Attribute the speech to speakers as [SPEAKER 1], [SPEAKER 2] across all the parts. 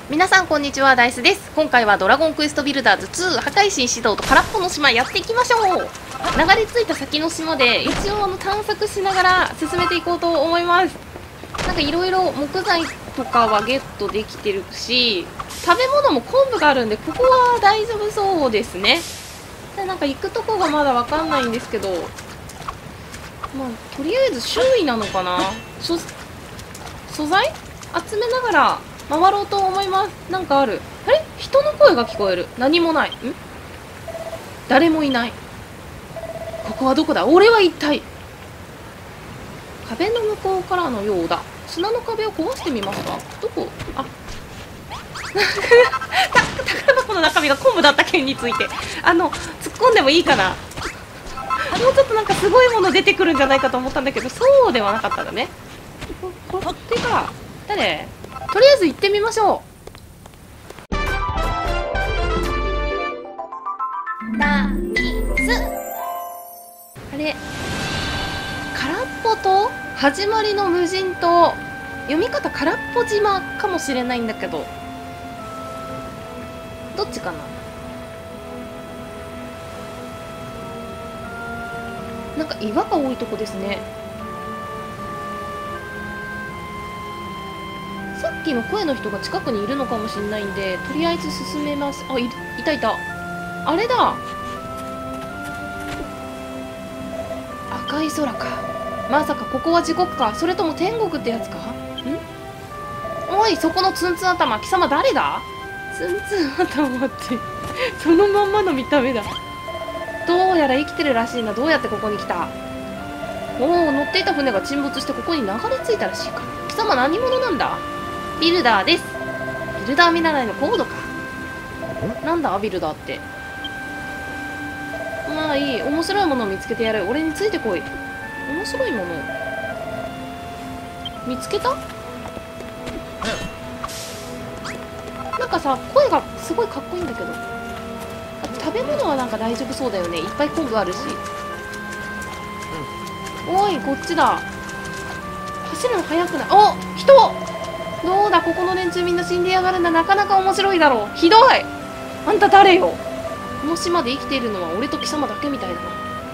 [SPEAKER 1] 皆さんこんにちは、ダイスです。今回はドラゴンクエストビルダーズ2破壊神指導と空っぽの島やっていきましょう。流れ着いた先の島で一応探索しながら進めていこうと思います。なんかいろいろ木材とかはゲットできてるし、食べ物も昆布があるんでここは大丈夫そうですね。でなんか行くとこがまだわかんないんですけど、まあとりあえず周囲なのかな。素材集めながら回ろうと思います。なんかある。あれ、人の声が聞こえる。何もない。誰もいない。ここはどこだ。俺は一体。壁の向こうからのようだ。砂の壁を壊してみますか。どこ。あ宝箱の中身が昆布だった件について突っ込んでもいいかな。もうちょっとなんかすごいもの出てくるんじゃないかと思ったんだけど、そうではなかったんだね。こってか誰。とりあえず行ってみましょう。ナイス。あれ、空っぽと始まりの無人島、読み方空っぽ島かもしれないんだけど、どっちかな。なんか岩が多いとこですね。さっきの声の人が近くにいるのかもしれないんで、とりあえず進めます。あ、いたいた。あれだ。赤い空か。まさかここは地獄か、それとも天国ってやつか。おい、そこのツンツン頭、貴様誰だ。ツンツン頭ってそのまんまの見た目だ。どうやら生きてるらしいな。どうやってここに来た。おお、乗っていた船が沈没してここに流れ着いたらしいか。貴様何者なんだ。ビルダーです。ビルダー見習いのコードか。なんだビルダーって。まあいい、面白いものを見つけてやる。俺についてこい。面白いもの見つけた。なんかさ、声がすごいかっこいいんだけど。食べ物はなんか大丈夫そうだよね。いっぱい昆布あるし。おい、こっちだ。走るの速くない。お、人。どうだ、ここの連中みんな死んでやがるんだ。なかなか面白いだろう。ひどい。あんた誰よ。この島で生きているのは俺と貴様だけみたいだな。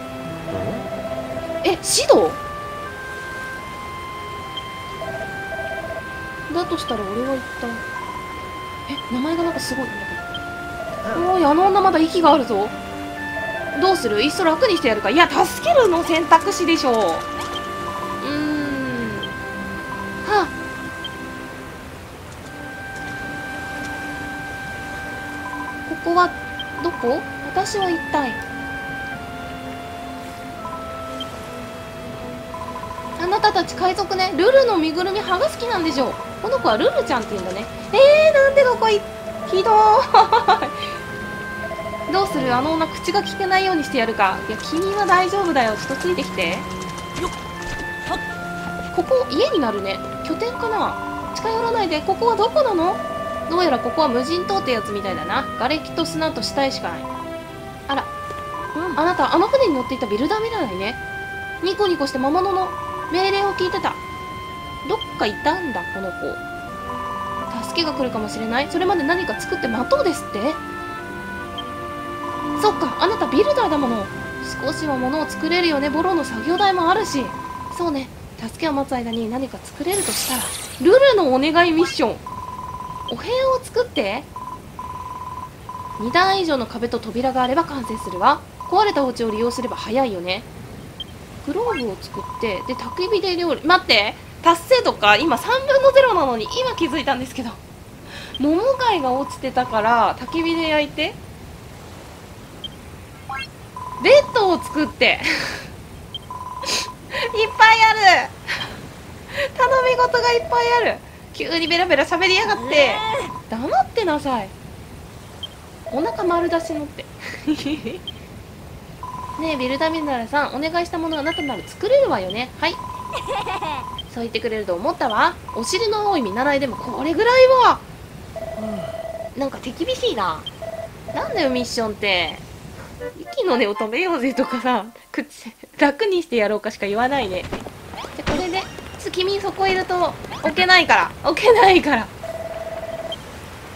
[SPEAKER 1] え、シドだとしたら俺は一体。名前がなんかすごいんだけど。おい、あの女まだ息があるぞ。どうする。いっそ楽にしてやるか。いや、助けるの選択肢でしょう。はあ、ここはどこ。私は一体。あなたたち海賊ね。ルルの身ぐるみ剥がす気なんでしょう。この子はルルちゃんって言うんだね。なんでどこひどーい。どうする。あの女口が聞けないようにしてやるか。いや、君は大丈夫だよ。ちょっとついてきて。ここ家になるね。拠点かな。近寄らないで。ここはどこなの。どうやらここは無人島ってやつみたいだな。瓦礫と砂と死体しかない。あら、あなたあの船に乗っていたビルダー見習いね。ニコニコして魔物の命令を聞いてた。どっかいたんだこの子。助けが来るかもしれない。それまで何か作って待とうですって。そっか、あなたビルダーだもの。少しは物を作れるよね。ボロの作業台もあるし。そうね、助けを待つ間に何か作れるとしたら、ルルのお願いミッション。お部屋を作って。2段以上の壁と扉があれば完成するわ。壊れたお家を利用すれば早いよね。グローブを作って、で焚き火で料理。待って、達成とか今3分の0なのに今気づいたんですけど、桃貝が落ちてたから焚き火で焼いて、ベッドを作っていっぱいある。頼み事がいっぱいある。急にベラベラ喋りやがって。黙ってなさい。お腹丸出しのってねえビルダーミナラさん、お願いしたものあなたなら作れるわよね。はい、そう言ってくれると思ったわ。お尻の青い見習いでもこれぐらいは、なんか手厳しいな。なんだよミッションって。息の根を止めようぜとかさ、楽にしてやろうかしか言わないね。じゃこれで君そこいると置けないから。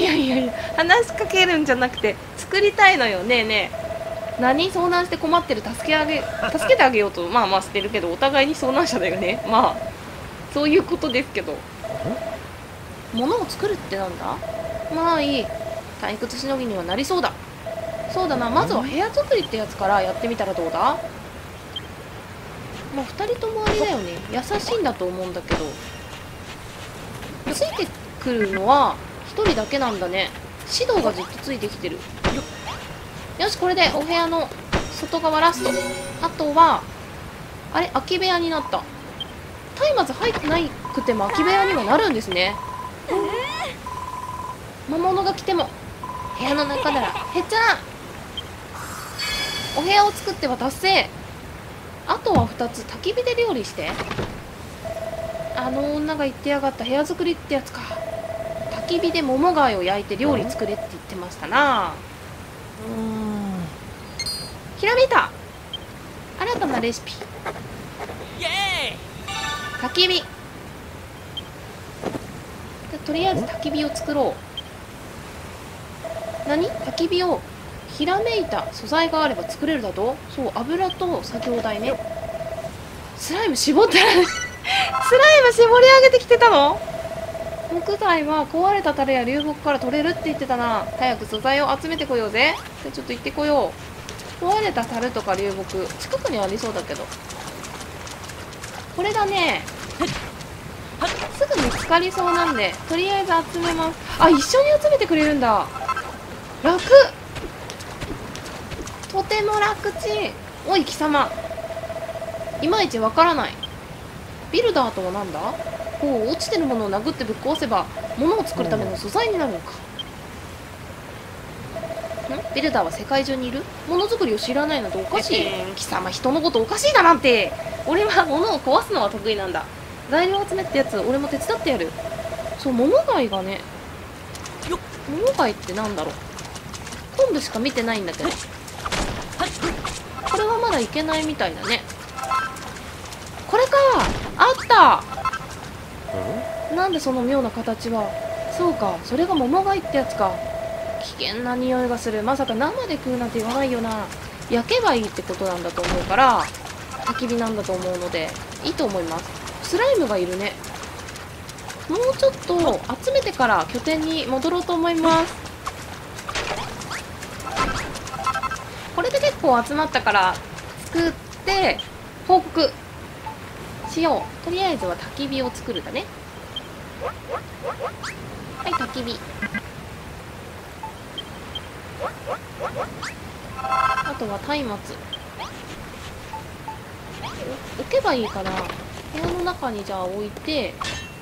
[SPEAKER 1] や話しかけるんじゃなくて作りたいのよ。ねえねえ、何遭難して困ってる、助けてあげようとまあまあしてるけど、お互いに遭難者だよね。まあそういうことですけど、物を作るってなんだ。まあいい、退屈しのぎにはなりそうだ。そうだな、まずは部屋作りってやつからやってみたらどうだ。まあ2人ともあれだよね、優しいんだと思うんだけど、ついてくるのは1人だけなんだね。指導がずっとついてきてる。よし、これでお部屋の外側ラスト。あとはあれ、空き部屋になった。松明入ってないくても空き部屋にはなるんですね。魔物が来ても部屋の中ならへっちゃら。お部屋を作っては達成。あとは2つ、焚き火で料理して。あの女が言ってやがった部屋作りってやつか。焚き火で桃貝を焼いて料理作れって言ってましたな。ひらめいた、新たなレシピ。焚き火で、とりあえず焚き火を作ろう。何、焚き火をひらめいた素材があれば作れるだと。そう、油と作業台ね。スライム絞ってスライム絞り上げてきてたの。木材は壊れた樽や流木から取れるって言ってたな。早く素材を集めてこようぜ。で、ちょっと行ってこよう。壊れた樽とか流木近くにありそうだけど、これだね。すぐ見つかりそうなんでとりあえず集めます。あ、一緒に集めてくれるんだ。楽、とても楽ちん。おい貴様、いまいちわからない。ビルダーとはなんだ。こう落ちてるものを殴ってぶっ壊せば物を作るための素材になるのか。ビルダーは世界中にいる。ものづくりを知らないなんておかしい。貴様、人のことおかしいだなんて。俺は物を壊すのは得意なんだ。材料集めってやつ俺も手伝ってやる。そう、桃貝がね、桃貝ってなんだろう。昆布しか見てないんだけど、これはまだいけないみたいだね。これか、あった。なんでその妙な形は。そうか、それが桃貝ってやつか。危険な匂いがする。まさか生で食うなんて言わないよな。焼けばいいってことなんだと思うから焚き火なんだと思うのでいいと思います。スライムがいるね。もうちょっと集めてから拠点に戻ろうと思います。これで結構集まったから作って報告しよう。とりあえずは焚き火を作るだね。はい、焚き火。あとは松明置けばいいかな。部屋の中にじゃあ置いて。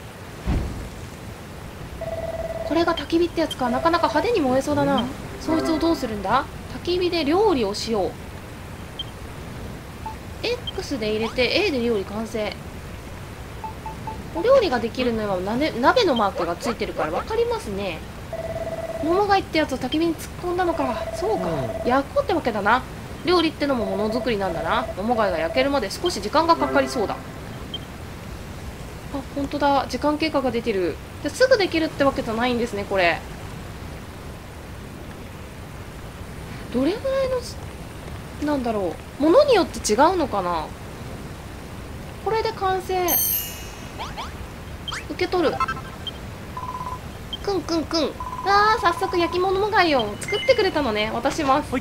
[SPEAKER 1] これが焚き火ってやつか。なかなか派手に燃えそうだな。そいつをどうするんだ。焚き火で料理をしよう。 X で入れて A で料理完成。お料理ができるのは鍋のマークがついてるから分かりますね。桃貝ってやつを焚き火に突っ込んだのか。そうか、焼こうってわけだな。料理ってのもものづくりなんだな。桃貝が焼けるまで少し時間がかかりそうだ。あ、本当だ、時間経過が出てる。すぐできるってわけじゃないんですね、これ。どれぐらいのなんだろう、ものによって違うのかな。これで完成。受け取る。くんくんくん。あー、早速焼き物貝を作ってくれたのね。渡します。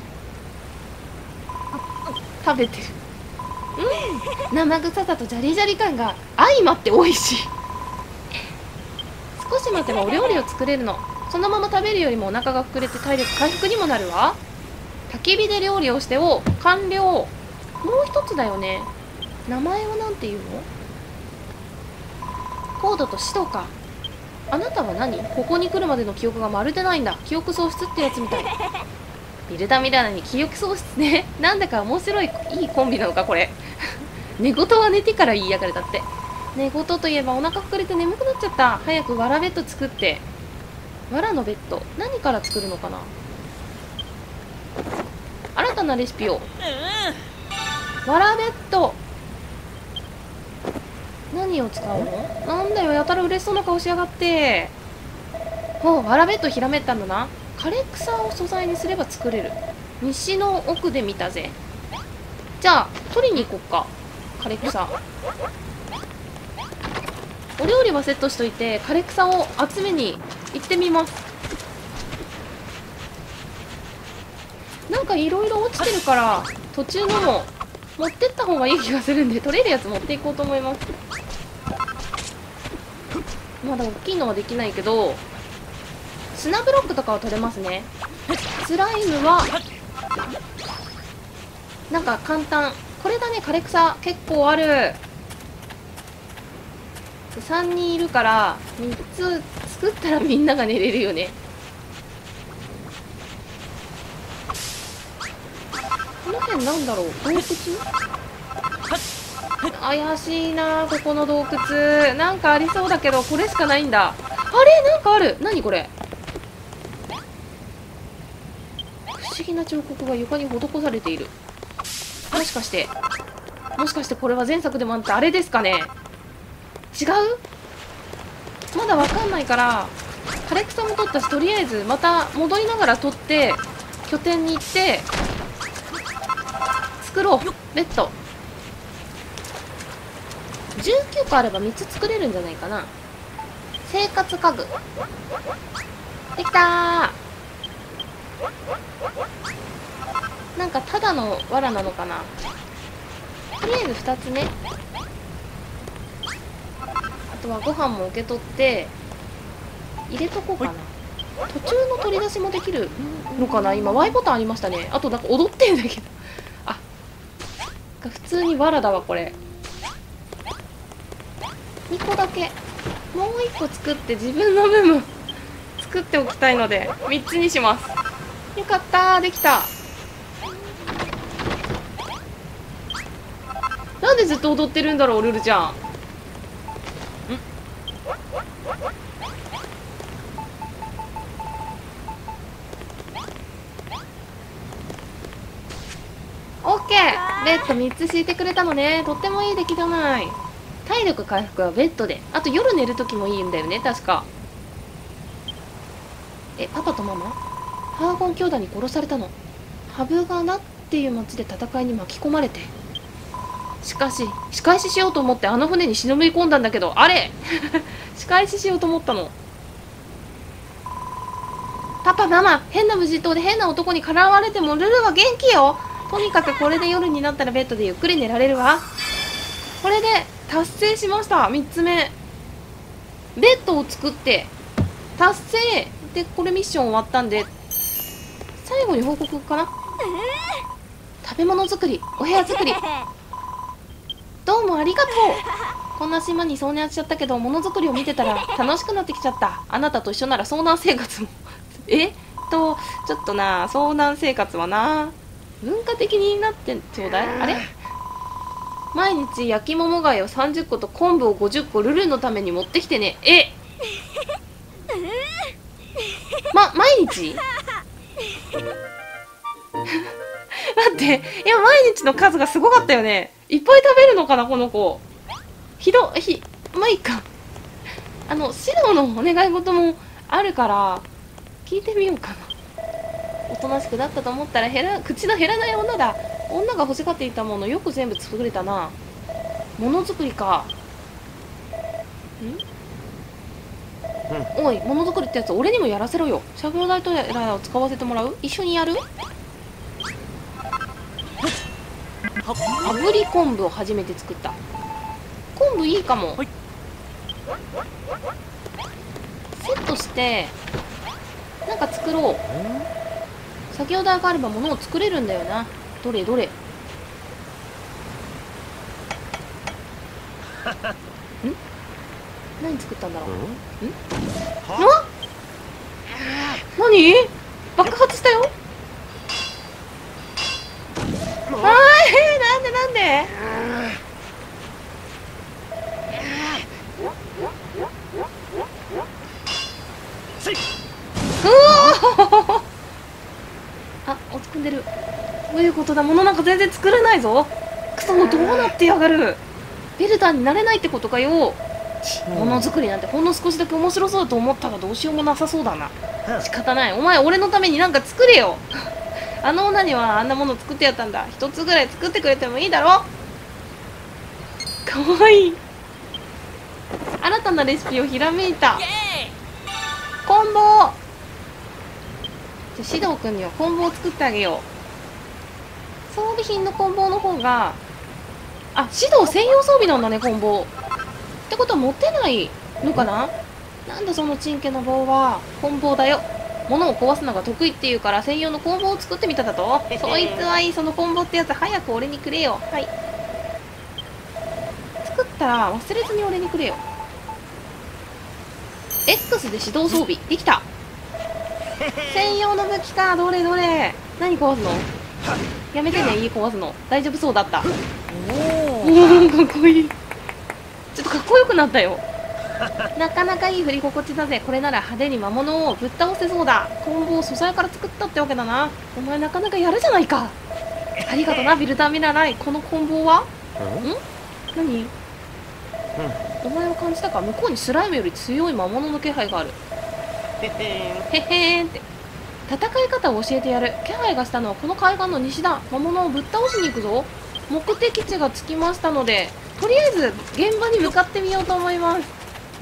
[SPEAKER 1] 食べてる。生臭さとジャリジャリ感が相まって美味しい。少し待てばお料理を作れるの。そのまま食べるよりもお腹が膨れて体力回復にもなるわ。焚き火で料理をしてを完了。もう一つだよね。名前はなんていうの。コードと指導か。あなたは何。ここに来るまでの記憶がまるでないんだ。記憶喪失ってやつみたい。ビルダミラーに記憶喪失ね。なんだか面白いいいコンビなのかこれ。寝言は寝てから言いやがれだって。寝言といえばお腹膨れて眠くなっちゃった。早くわらベッド作って。わらのベッド何から作るのかな。新たなレシピを。わらベッド何を使うの。なんだよ、やたら嬉しそうな顔しやがって。 お、わらベッドひらめったんだな。枯れ草を素材にすれば作れる。西の奥で見たぜ。じゃあ取りに行こっか、枯れ草。お料理はセットしといて枯れ草を集めに行ってみます。なんかいろいろ落ちてるから途中のも持ってった方がいい気がするんで、取れるやつ持っていこうと思います。まだ大きいのはできないけど砂ブロックとかは取れますね。スライムはなんか簡単。これだね、枯れ草結構ある。3人いるから3つ作ったらみんなが寝れるよね。この辺なんだろう、洞窟。怪しいなここの洞窟。なんかありそうだけどこれしかないんだ。あれ、なんかある。何これ。不思議な彫刻が床に施されている。もしかしてこれは前作でもあったあれですかね。違う、まだわかんないから枯れ草も取ったし、とりあえずまた戻りながら取って拠点に行って作ろう。ベッド19個あれば3つ作れるんじゃないかな。生活家具できたー。なんかただの藁なのかな。とりあえず2つね。あとはご飯も受け取って入れとこうかな。途中の取り出しもできるのかな。今 Y ボタンありましたね。あとなんか踊ってんだけど、あ、普通に藁だわこれ。2個だけ、もう1個作って自分の分も作っておきたいので3つにします。よかったー、できた。なんでずっと踊ってるんだろうルルちゃん。オッケー、ベッド3つ敷いてくれたのね。とってもいい出来じゃない。体力回復はベッドで、あと夜寝る時もいいんだよね確か。パパとママハーゴン兄弟に殺されたの。ハブガナっていう町で戦いに巻き込まれて、しかし仕返ししようと思ってあの船に忍び込んだんだけど、あれ仕返ししようと思ったの。パパママ、変な無人島で変な男に絡まれてもルルは元気よ。とにかくこれで夜になったらベッドでゆっくり寝られるわ。これで達成しました。3つ目ベッドを作って達成で、これミッション終わったんで最後に報告かな。食べ物作り、お部屋作りどうもありがとう。こんな島に遭難しちゃったけど、ものづくりを見てたら楽しくなってきちゃった。あなたと一緒なら遭難生活もちょっとな、遭難生活はな文化的になってちょうだい。あれ、毎日焼き桃貝を30個と昆布を50個ルルのために持ってきてね。毎日待って、いや毎日の数がすごかったよね。いっぱい食べるのかなこの子。まあいいか。白のお願い事もあるから聞いてみようかな。おとなしくなったと思ったら口の減らない女だ。女が欲しがっていたものよく全部作れたな。ものづくりか。おい、ものづくりってやつ俺にもやらせろよ。作業台とやらを使わせてもらう。一緒にやる。炙り昆布を初めて作った。昆布いいかも。セットしてなんか作ろう。作業台があれば物を作れるんだよな。どれどれ。何作ったんだろう。何爆発したよ。なんで落ち込んでる。どういうことだ。物なんか全然作れないぞ。クソ、どうなってやがる。ベルダーになれないってことかよ。 ものづくりなんてほんの少しだけ面白そうだと思ったがどうしようもなさそうだな。仕方ない。お前俺のためになんか作れよ。あの女にはあんなもの作ってやったんだ。一つぐらい作ってくれてもいいだろ。かわいい。新たなレシピをひらめいた。コンボ。じゃあシドウ君にはコンボを作ってあげよう。装備品のコンボの方が、あ、シドウ専用装備なんだね、コンボってことは持てないのかな。なんだそのチンケな棒は。コンボだよ。物を壊すのが得意っていうから専用のコンボを作ってみただと。そいつはいい。そのコンボってやつ早く俺にくれよ。はい、作ったら忘れずに俺にくれよ。 X で指導装備できた。専用の武器か。どれどれ。何壊すの。やめてね、家壊すの。大丈夫そうだった。おお、かっこいい。ちょっとかっこよくなったよ。なかなかいい振り心地だぜ。これなら派手に魔物をぶっ倒せそうだ。コンボを素材から作ったってわけだな。お前なかなかやるじゃないか。ありがとな、ビルダー見習い。このコンボは何。お前は感じたか。向こうにスライムより強い魔物の気配がある。へへーんって。戦い方を教えてやる。気配がしたのはこの海岸の西だ。魔物をぶっ倒しに行くぞ。目的地が着きましたので、とりあえず現場に向かってみようと思います。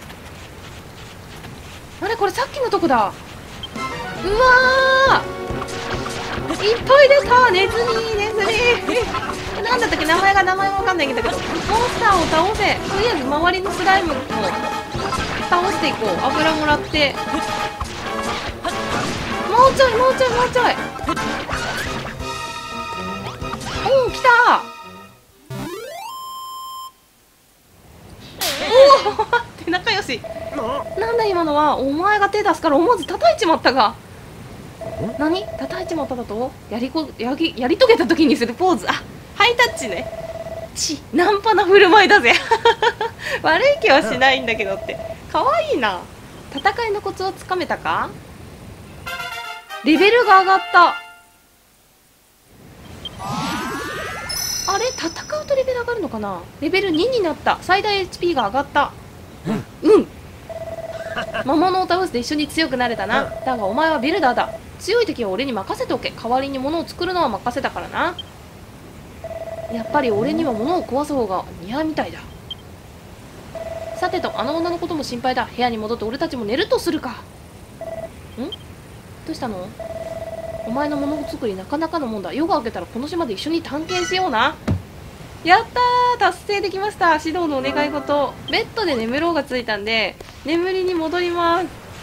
[SPEAKER 1] あれ、これさっきのとこだ。うわー、いっぱい出た。ネズミネズミなんだったっけ、名前もわかんないんだけど、モンスターを倒せ。とりあえず周りのスライムを倒していこう。油もらって、もうちょいもうちょいもうちょい。おお、来た。おおって仲良し。なんだ今のは。お前が手出すから思わず叩いちまったが。何、叩いちまっただと。やり遂げた時にするポーズ。あ、ハイタッチね。ナンパな振る舞いだぜ。悪い気はしないんだけどって。かわいいな。戦いのコツをつかめたか。レベルが上がった。あれ、戦うとレベル上がるのかな。レベル2になった。最大 HP が上がった。うん、魔物を倒して一緒に強くなれたな。だがお前はビルダーだ。強い敵は俺に任せておけ。代わりに物を作るのは任せたからな。やっぱり俺には物を壊す方が似合うみたいだ。さてと、あの女のことも心配だ。部屋に戻って俺たちも寝るとするか。どうしたの。お前の物作りなかなかのもんだ。夜が明けたらこの島で一緒に探検しような。やったー、達成できました。指導のお願い事。ベッドで眠ろうがついたんで眠りに戻ります。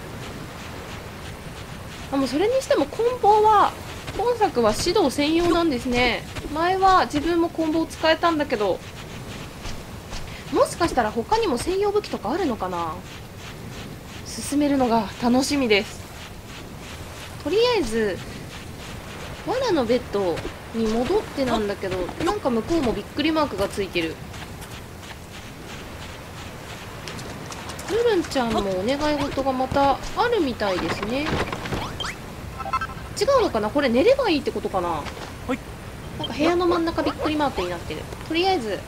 [SPEAKER 1] あ、もうそれにしてもコンボは今作は指導専用なんですね。前は自分もコンボを使えたんだけど、もしかしたら他にも専用武器とかあるのかな。進めるのが楽しみです。とりあえず罠のベッドに戻ってなんだけど、なんか向こうもびっくりマークがついてる。ルルンちゃんもお願い事がまたあるみたいですね。違うのかな、これ寝ればいいってことかな。なんか部屋の真ん中びっくりマークになってる。とりあえず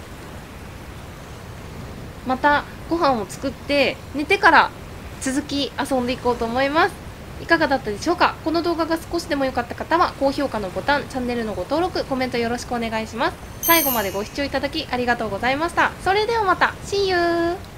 [SPEAKER 1] またご飯を作って寝てから続き遊んでいこうと思います。いかがだったでしょうか。この動画が少しでも良かった方は高評価のボタン、チャンネルのご登録、コメントよろしくお願いします。最後までご視聴いただきありがとうございました。それではまた See you!